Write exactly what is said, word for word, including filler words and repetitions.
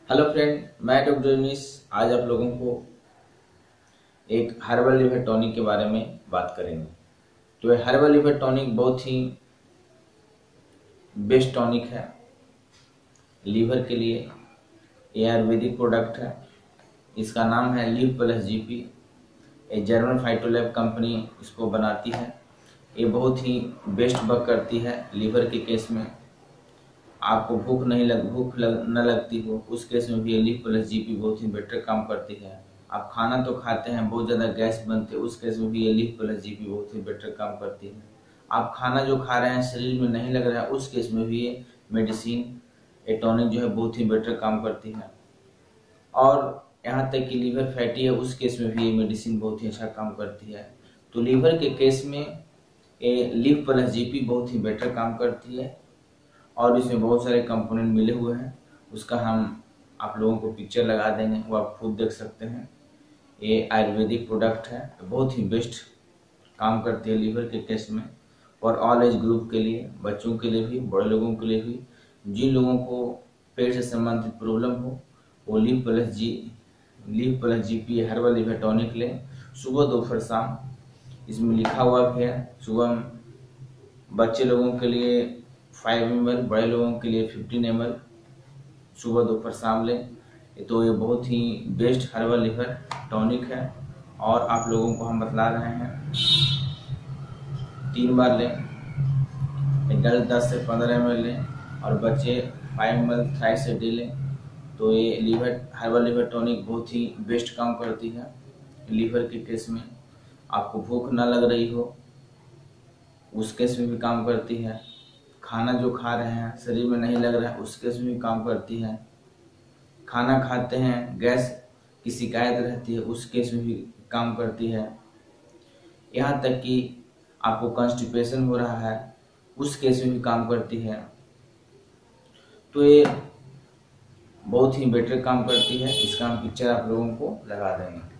Hello friend, मैं doctor Yunus आज आप लोगों को एक हर्बल लिवर टॉनिक के बारे में बात करेंगे। तो ये हर्बल लिवर टॉनिक बहुत ही बेस्ट टॉनिक है लीवर के लिए। ये आयुर्वेदिक प्रोडक्ट है। इसका नाम है लिव प्लस जीपी। ये जर्मन फाइटोलैब कंपनी इसको बनाती है। ये बहुत ही बेस्ट वर्क करती है लीवर के केस में। आपको भूख नहीं लग भूख लग न लगती हो उस केस में भी ये लिव प्लस जीपी बहुत ही बेटर काम करती है। आप खाना तो खाते हैं, बहुत ज़्यादा गैस बनते हैं, उस केस में भी ये लिव प्लस जीपी बहुत ही बेटर काम करती है। आप खाना जो खा रहे हैं शरीर में नहीं लग रहा है, उस केस में भी ये मेडिसिन ये टॉनिक जो है बहुत ही बेटर काम करती है। और यहाँ तक कि लीवर फैटी है, उस केस में भी ये मेडिसिन बहुत ही अच्छा काम करती है। तो लीवर के केस में ये लिव प्लस जीपी बहुत ही बेटर काम करती है और इसमें बहुत सारे कंपोनेंट मिले हुए हैं। उसका हम आप लोगों को पिक्चर लगा देंगे, वो आप खुद देख सकते हैं। ये आयुर्वेदिक प्रोडक्ट है, बहुत ही बेस्ट काम करती है लीवर के केस में और ऑल एज ग्रुप के लिए, बच्चों के लिए भी, बड़े लोगों के लिए भी। जिन लोगों को पेट से संबंधित प्रॉब्लम हो वो Liv plus G Liv plus GP herbal liver tonic लें, सुबह दोपहर शाम। इसमें लिखा हुआ भी है, सुबह बच्चे लोगों के लिए फाइव एम एल, बड़े लोगों के लिए फिफ्टीन एम एल, सुबह दोपहर शाम लें। तो ये बहुत ही बेस्ट हर्बल लिवर टॉनिक है और आप लोगों को हम बतला रहे हैं तीन बार लें। एडल्ट दस से पंद्रह एम एल लें और बच्चे five M L thrice a day लें। तो ये लीवर हर्बल लिवर टॉनिक बहुत ही बेस्ट काम करती है लीवर के केस में। आपको भूख ना लग रही हो उस केस में भी काम करती है। खाना जो खा रहे हैं शरीर में नहीं लग रहा है उस केस में भी काम करती है। खाना खाते हैं गैस की शिकायत रहती है उस केस में भी काम करती है। यहाँ तक कि आपको कॉन्स्टिपेशन हो रहा है उस केस में भी काम करती है। तो ये बहुत ही बेटर काम करती है। इसका हम पिक्चर आप लोगों को लगा देंगे।